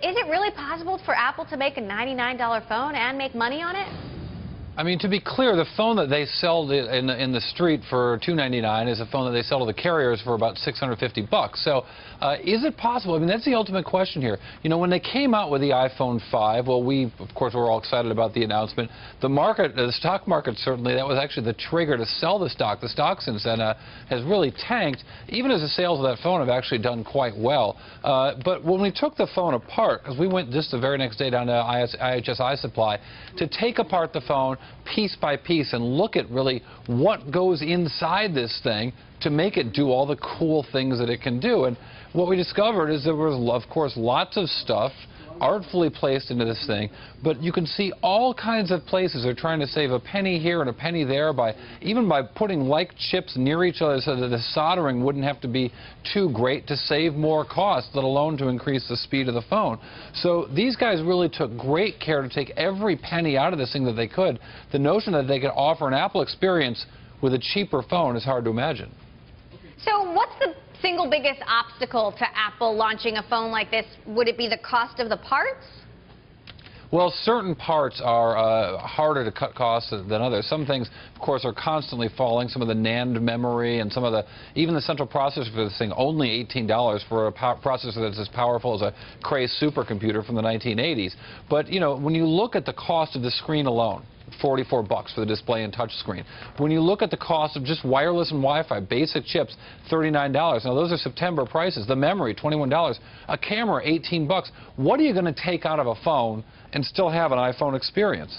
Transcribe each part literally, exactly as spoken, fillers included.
is it really possible for Apple to make a ninety-nine dollar phone and make money on it? I mean, to be clear, the phone that they sell in the, in the street for two ninety-nine is a phone that they sell to the carriers for about six hundred fifty bucks. So, uh, is it possible? I mean, that's the ultimate question here. You know, when they came out with the iPhone five, well, we, of course, were all excited about the announcement. The market, the stock market, certainly, that was actually the trigger to sell the stock. The stock since then uh, has really tanked, even as the sales of that phone have actually done quite well. Uh, but when we took the phone apart, because we went just the very next day down to I H S iSupply to take apart the phone piece by piece and look at really what goes inside this thing to make it do all the cool things that it can do. And what we discovered is there was, of course, lots of stuff artfully placed into this thing, but you can see all kinds of places they're trying to save a penny here and a penny there by even by putting like chips near each other so that the soldering wouldn't have to be too great to save more cost, let alone to increase the speed of the phone. So these guys really took great care to take every penny out of this thing that they could. The notion that they could offer an Apple experience with a cheaper phone is hard to imagine. So what's the single biggest obstacle to Apple launching a phone like this? Would it be the cost of the parts? Well, certain parts are uh, harder to cut costs than others. Some things, of course, are constantly falling. Some of the NAND memory and some of the, even the central processor for this thing, only eighteen dollars for a processor that's as powerful as a Cray supercomputer from the nineteen eighties. But, you know, when you look at the cost of the screen alone, forty-four bucks for the display and touch screen. When you look at the cost of just wireless and Wi-Fi, basic chips, thirty-nine dollars. Now, those are September prices. The memory, twenty-one dollars. A camera, eighteen bucks. What are you going to take out of a phone and still have an iPhone experience?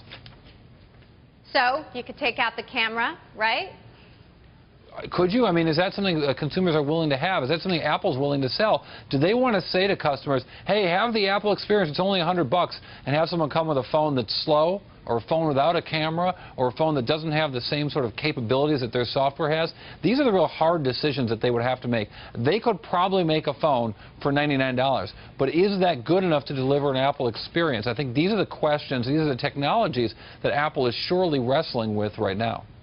So, you could take out the camera, right? Could you? I mean, is that something that consumers are willing to have? Is that something Apple's willing to sell? Do they want to say to customers, hey, have the Apple experience, it's only a hundred bucks, and have someone come with a phone that's slow, or a phone without a camera, or a phone that doesn't have the same sort of capabilities that their software has? These are the real hard decisions that they would have to make. They could probably make a phone for ninety-nine dollars, but is that good enough to deliver an Apple experience? I think these are the questions, these are the technologies that Apple is surely wrestling with right now.